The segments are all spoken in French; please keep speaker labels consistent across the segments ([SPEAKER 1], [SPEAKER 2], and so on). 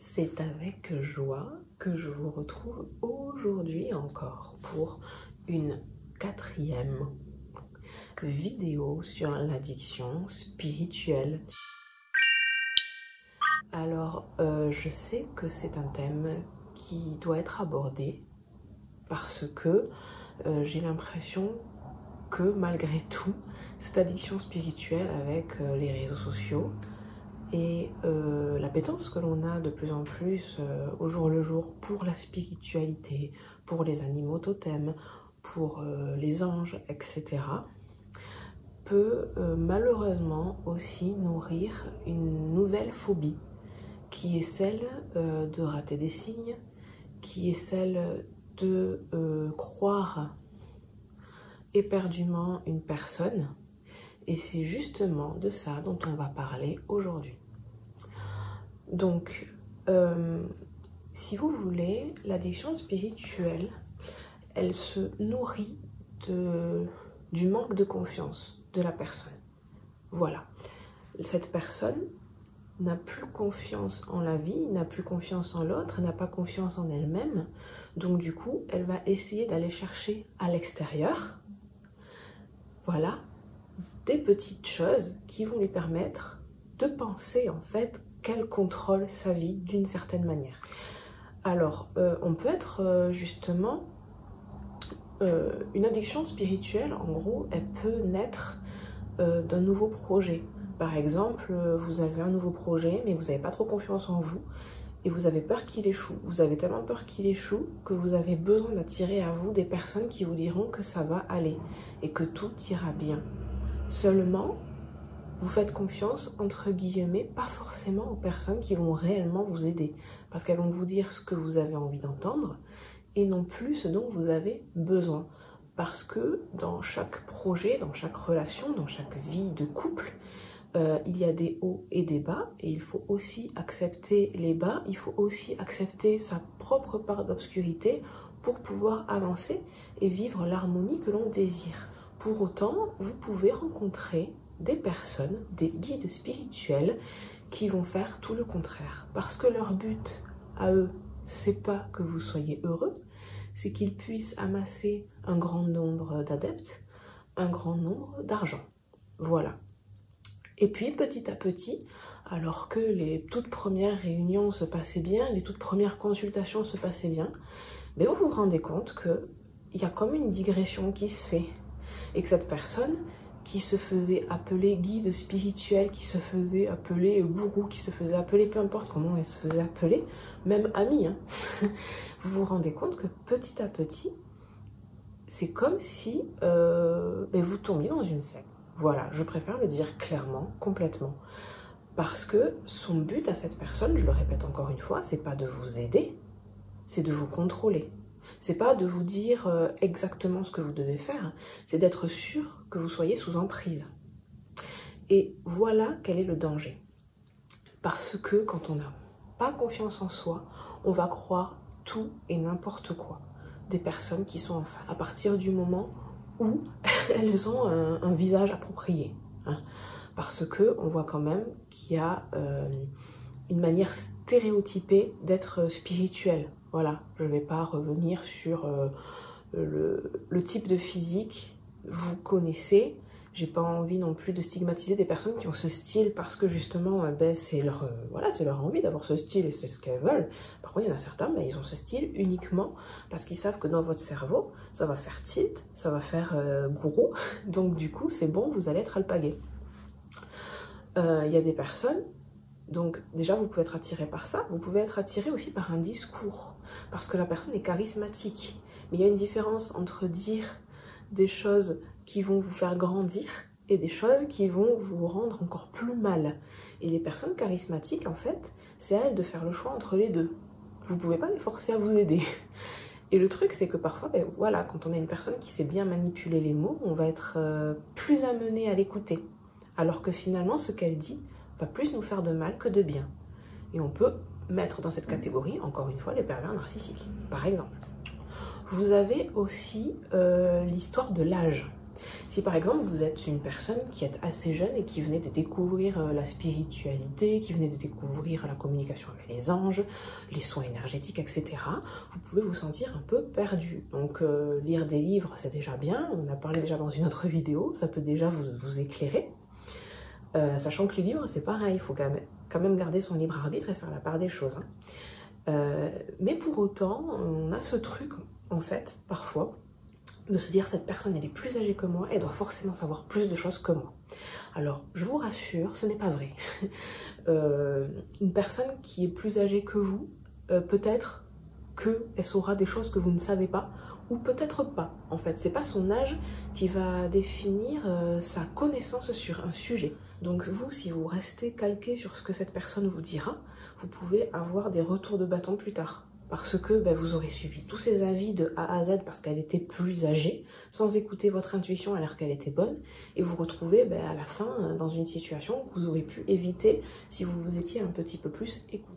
[SPEAKER 1] C'est avec joie que je vous retrouve aujourd'hui encore pour une 4e vidéo sur l'addiction spirituelle. Alors, je sais que c'est un thème qui doit être abordé parce que j'ai l'impression que malgré tout, cette addiction spirituelle avec les réseaux sociaux et l'appétence que l'on a de plus en plus au jour le jour pour la spiritualité, pour les animaux totems, pour les anges, etc., peut malheureusement aussi nourrir une nouvelle phobie qui est celle de rater des signes, qui est celle de croire éperdument une personne. Et c'est justement de ça dont on va parler aujourd'hui. Donc, si vous voulez, l'addiction spirituelle, elle se nourrit du manque de confiance de la personne. Voilà. Cette personne n'a plus confiance en la vie, n'a plus confiance en l'autre, n'a pas confiance en elle-même. Donc du coup, elle va essayer d'aller chercher à l'extérieur, voilà, des petites choses qui vont lui permettre de penser en fait qu'elle contrôle sa vie d'une certaine manière. Alors, on peut être justement une addiction spirituelle, en gros, elle peut naître d'un nouveau projet. Par exemple, vous avez un nouveau projet, mais vous n'avez pas trop confiance en vous et vous avez peur qu'il échoue. Vous avez tellement peur qu'il échoue que vous avez besoin d'attirer à vous des personnes qui vous diront que ça va aller et que tout ira bien. Seulement, vous faites confiance, entre guillemets, pas forcément aux personnes qui vont réellement vous aider, parce qu'elles vont vous dire ce que vous avez envie d'entendre et non plus ce dont vous avez besoin. Parce que dans chaque projet, dans chaque relation, dans chaque vie de couple, il y a des hauts et des bas, et il faut aussi accepter les bas, il faut aussi accepter sa propre part d'obscurité pour pouvoir avancer et vivre l'harmonie que l'on désire. Pour autant, vous pouvez rencontrer des personnes, des guides spirituels qui vont faire tout le contraire. Parce que leur but à eux, c'est pas que vous soyez heureux, c'est qu'ils puissent amasser un grand nombre d'adeptes, un grand nombre d'argent. Voilà. Et puis petit à petit, alors que les toutes premières réunions se passaient bien, les toutes premières consultations se passaient bien, mais vous vous rendez compte qu'il y a comme une digression qui se fait. Et que cette personne qui se faisait appeler guide spirituel, qui se faisait appeler gourou, qui se faisait appeler, peu importe comment elle se faisait appeler, même amie, hein, vous vous rendez compte que petit à petit, c'est comme si vous tombiez dans une secte. Voilà, je préfère le dire clairement, complètement. Parce que son but à cette personne, je le répète encore une fois, c'est pas de vous aider, c'est de vous contrôler. C'est pas de vous dire exactement ce que vous devez faire, c'est d'être sûr que vous soyez sous emprise. Et voilà quel est le danger. Parce que quand on n'a pas confiance en soi, on va croire tout et n'importe quoi des personnes qui sont en face. À partir du moment où elles ont un visage approprié. Hein. Parce qu'on voit quand même qu'il y a une manière stéréotypée d'être spirituel. Voilà, je ne vais pas revenir sur le type de physique, vous connaissez. J'ai pas envie non plus de stigmatiser des personnes qui ont ce style parce que justement, c'est leur, c'est leur envie d'avoir ce style et c'est ce qu'elles veulent. Par contre, il y en a certains, ils ont ce style uniquement parce qu'ils savent que dans votre cerveau, ça va faire tilt, ça va faire gourou. Donc du coup, c'est bon, vous allez être alpagué. Il y a des personnes, donc déjà, vous pouvez être attiré par ça. Vous pouvez être attiré aussi par un discours parce que la personne est charismatique. Mais il y a une différence entre dire des choses qui vont vous faire grandir et des choses qui vont vous rendre encore plus mal. Et les personnes charismatiques, en fait, c'est à elles de faire le choix entre les deux. Vous ne pouvez pas les forcer à vous aider. Et le truc, c'est que parfois, voilà, quand on a une personne qui sait bien manipuler les mots, on va être plus amené à l'écouter. Alors que finalement, ce qu'elle dit va plus nous faire de mal que de bien. Et on peut mettre dans cette catégorie, encore une fois, les pervers narcissiques, par exemple. Vous avez aussi l'histoire de l'âge. Si par exemple vous êtes une personne qui est assez jeune et qui venait de découvrir la spiritualité, qui venait de découvrir la communication avec les anges, les soins énergétiques, etc., vous pouvez vous sentir un peu perdu. Donc lire des livres, c'est déjà bien, on en a parlé déjà dans une autre vidéo, ça peut déjà vous éclairer. Sachant que les livres, c'est pareil, il faut quand même garder son libre arbitre et faire la part des choses. Mais pour autant, on a ce truc, en fait, parfois, de se dire cette personne elle est plus âgée que moi, elle doit forcément savoir plus de choses que moi. Alors je vous rassure, ce n'est pas vrai. Une personne qui est plus âgée que vous, peut-être qu'elle saura des choses que vous ne savez pas, ou peut-être pas. En fait, c'est pas son âge qui va définir sa connaissance sur un sujet. Donc vous, si vous restez calqué sur ce que cette personne vous dira, vous pouvez avoir des retours de bâton plus tard. Parce que vous aurez suivi tous ses avis de A à Z parce qu'elle était plus âgée, sans écouter votre intuition alors qu'elle était bonne, et vous retrouvez à la fin dans une situation que vous auriez pu éviter si vous vous étiez un petit peu plus écouté.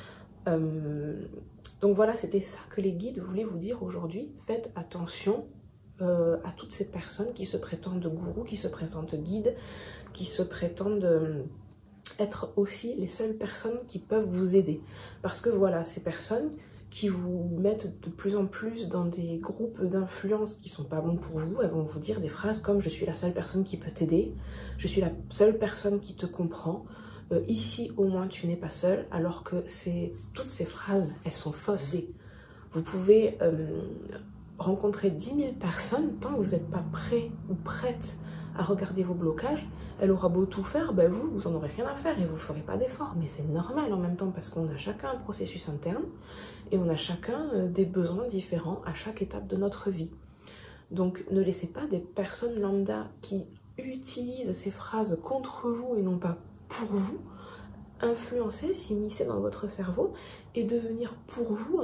[SPEAKER 1] Donc voilà, c'était ça que les guides voulaient vous dire aujourd'hui. Faites attention à toutes ces personnes qui se prétendent gourous, qui se présentent guides, qui se prétendent être aussi les seules personnes qui peuvent vous aider. Parce que voilà, ces personnes qui vous mettent de plus en plus dans des groupes d'influence qui sont pas bons pour vous, elles vont vous dire des phrases comme « je suis la seule personne qui peut t'aider »,« je suis la seule personne qui te comprend »,« ici au moins tu n'es pas seule », alors que toutes ces phrases, elles sont fausses. Vous pouvez rencontrer 10 000 personnes, tant que vous n'êtes pas prêt ou prête à regarder vos blocages, elle aura beau tout faire, vous en aurez rien à faire et vous ne ferez pas d'efforts. Mais c'est normal en même temps parce qu'on a chacun un processus interne et on a chacun des besoins différents à chaque étape de notre vie. Donc ne laissez pas des personnes lambda qui utilisent ces phrases contre vous et non pas pour vous, influencer, s'immiscer dans votre cerveau et devenir pour vous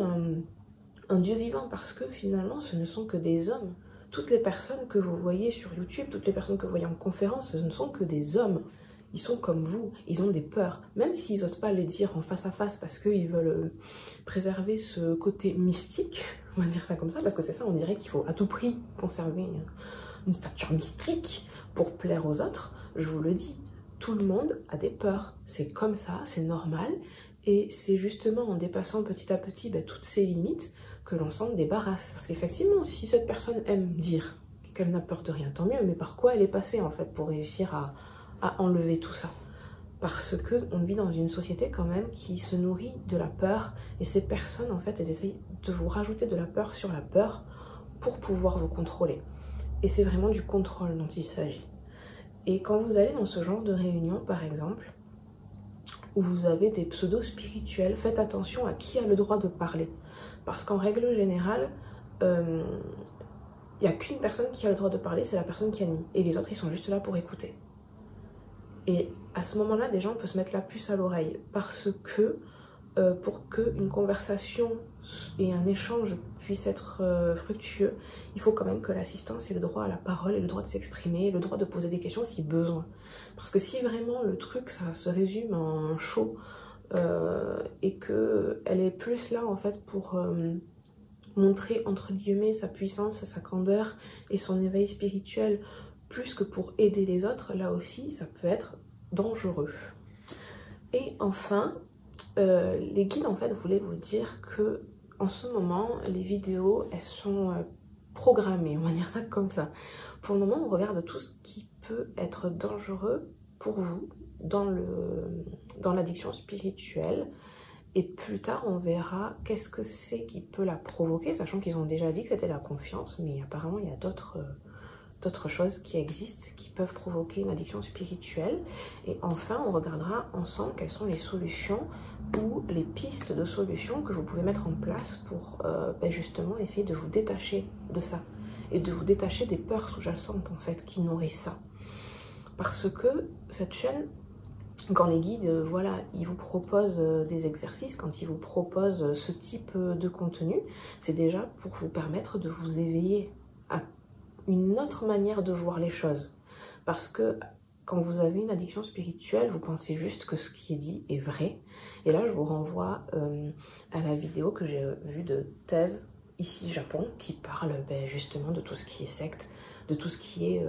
[SPEAKER 1] un dieu vivant, parce que finalement ce ne sont que des hommes. Toutes les personnes que vous voyez sur YouTube, toutes les personnes que vous voyez en conférence, ce ne sont que des hommes. Ils sont comme vous, ils ont des peurs, même s'ils n'osent pas les dire en face à face parce qu'ils veulent préserver ce côté mystique, on va dire ça comme ça, parce que c'est ça, on dirait qu'il faut à tout prix conserver une stature mystique pour plaire aux autres. Je vous le dis, tout le monde a des peurs, c'est comme ça, c'est normal, et c'est justement en dépassant petit à petit toutes ces limites que l'on s'en débarrasse. Parce qu'effectivement, si cette personne aime dire qu'elle n'a peur de rien, tant mieux, mais par quoi elle est passée en fait pour réussir à enlever tout ça? Parce qu'on vit dans une société quand même qui se nourrit de la peur, et ces personnes en fait, elles essayent de vous rajouter de la peur sur la peur pour pouvoir vous contrôler. Et c'est vraiment du contrôle dont il s'agit. Et quand vous allez dans ce genre de réunion par exemple, où vous avez des pseudos spirituels, faites attention à qui a le droit de parler. Parce qu'en règle générale, il n'y a qu'une personne qui a le droit de parler, c'est la personne qui anime. Et les autres, ils sont juste là pour écouter. Et à ce moment-là, des gens peuvent se mettre la puce à l'oreille. Parce que pour qu'une conversation et un échange puissent être fructueux, il faut quand même que l'assistance ait le droit à la parole, et le droit de s'exprimer, le droit de poser des questions si besoin. Parce que si vraiment le truc, ça se résume en un show, et qu'elle est plus là en fait pour montrer entre guillemets sa puissance, sa candeur et son éveil spirituel, plus que pour aider les autres, là aussi ça peut être dangereux. Et enfin, les guides en fait voulaient vous dire que en ce moment les vidéos elles sont programmées, on va dire ça comme ça. Pour le moment on regarde tout ce qui peut être dangereux pour vous dans l'addiction spirituelle, et plus tard on verra qu'est-ce que c'est qui peut la provoquer, sachant qu'ils ont déjà dit que c'était la confiance, mais apparemment il y a d'autres choses qui existent qui peuvent provoquer une addiction spirituelle. Et enfin on regardera ensemble quelles sont les solutions ou les pistes de solutions que vous pouvez mettre en place pour justement essayer de vous détacher de ça et de vous détacher des peurs sous-jacentes en fait qui nourrissent ça. Parce que cette chaîne, quand les guides, ils vous proposent des exercices, quand ils vous proposent ce type de contenu, c'est déjà pour vous permettre de vous éveiller à une autre manière de voir les choses. Parce que quand vous avez une addiction spirituelle, vous pensez juste que ce qui est dit est vrai. Et là, je vous renvoie à la vidéo que j'ai vue de Tev, ici Japon, qui parle justement de tout ce qui est secte, de tout ce qui est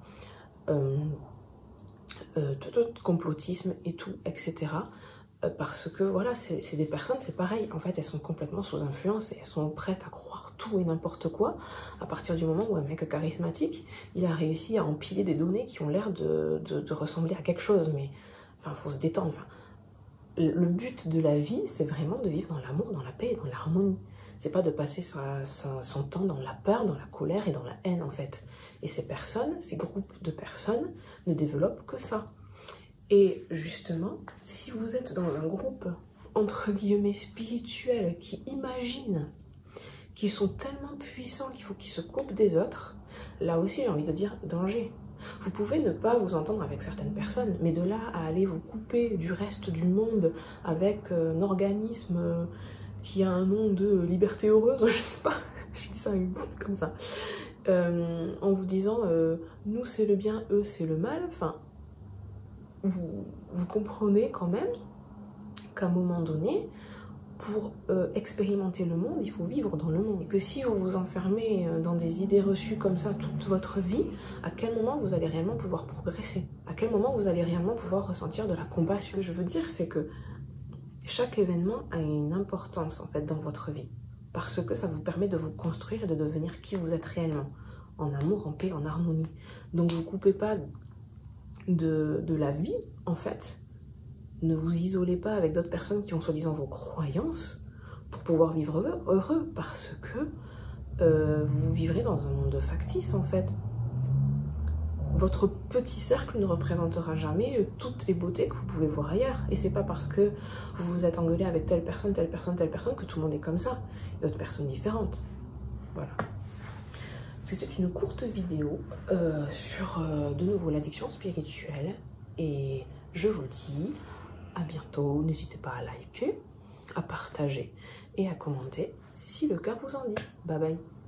[SPEAKER 1] complotisme et tout, etc. Parce que voilà, c'est des personnes, c'est pareil, en fait elles sont complètement sous influence et elles sont prêtes à croire tout et n'importe quoi à partir du moment où un mec charismatique, il a réussi à empiler des données qui ont l'air de ressembler à quelque chose, mais enfin faut se détendre, enfin, le but de la vie c'est vraiment de vivre dans l'amour, dans la paix et dans l'harmonie, c'est pas de passer son temps dans la peur, dans la colère et dans la haine en fait, et ces personnes, ces groupes de personnes ne développent que ça. Et justement, si vous êtes dans un groupe, entre guillemets, spirituel, qui imagine qu'ils sont tellement puissants qu'il faut qu'ils se coupent des autres, là aussi, j'ai envie de dire danger. Vous pouvez ne pas vous entendre avec certaines personnes, mais de là à aller vous couper du reste du monde avec un organisme qui a un nom de liberté heureuse, je sais pas, je dis ça comme ça, en vous disant nous c'est le bien, eux c'est le mal, enfin, vous comprenez quand même qu'à un moment donné, pour expérimenter le monde, il faut vivre dans le monde. Et que si vous vous enfermez dans des idées reçues comme ça toute votre vie, à quel moment vous allez réellement pouvoir progresser? À quel moment vous allez réellement pouvoir ressentir de la compassion? Ce que je veux dire, c'est que chaque événement a une importance en fait dans votre vie. Parce que ça vous permet de vous construire et de devenir qui vous êtes réellement. En amour, en paix, en harmonie. Donc vous ne coupez pas de la vie, en fait. Ne vous isolez pas avec d'autres personnes qui ont soi-disant vos croyances pour pouvoir vivre heureux, parce que vous vivrez dans un monde factice, en fait. Votre petit cercle ne représentera jamais toutes les beautés que vous pouvez voir ailleurs. Et c'est pas parce que vous vous êtes engueulé avec telle personne que tout le monde est comme ça. D'autres personnes différentes. Voilà. C'était une courte vidéo sur de nouveau l'addiction spirituelle. Et je vous dis à bientôt. N'hésitez pas à liker, à partager et à commenter si le cœur vous en dit. Bye bye.